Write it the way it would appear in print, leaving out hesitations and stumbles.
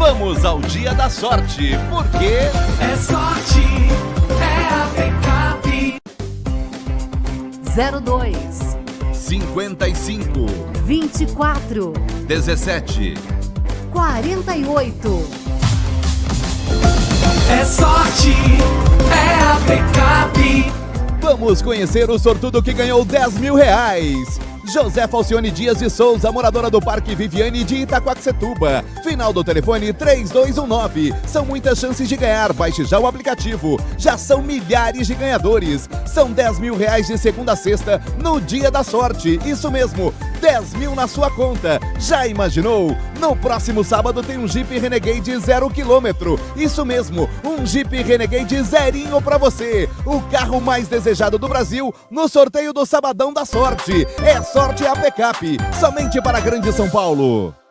Vamos ao dia da sorte, porque é sorte, é a Pecap. 02 55 24 17 48. É sorte, é a Pecap. Vamos conhecer o sortudo que ganhou 10 mil reais. José Falcione Dias de Souza, moradora do Parque Viviane de Itaquaquecetuba. Final do telefone 3219. São muitas chances de ganhar. Baixe já o aplicativo. Já são milhares de ganhadores. São 10 mil reais de segunda a sexta no dia da sorte. Isso mesmo, 10 mil na sua conta. Já imaginou? No próximo sábado tem um Jeep Renegade 0 km. Isso mesmo, um Jeep Renegade zerinho pra você. O carro mais desejado do Brasil no sorteio do Sabadão da Sorte. É Sorte a Pecap, somente para a Grande São Paulo.